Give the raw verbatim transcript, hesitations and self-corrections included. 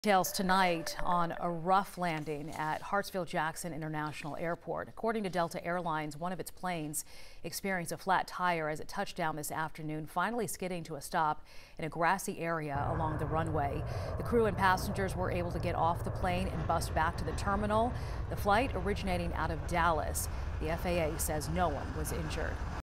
Details tonight on a rough landing at Hartsfield-Jackson International Airport. According to Delta Airlines, one of its planes experienced a flat tire as it touched down this afternoon, finally skidding to a stop in a grassy area along the runway. The crew and passengers were able to get off the plane and bus back to the terminal. The flight originating out of Dallas. The F A A says no one was injured.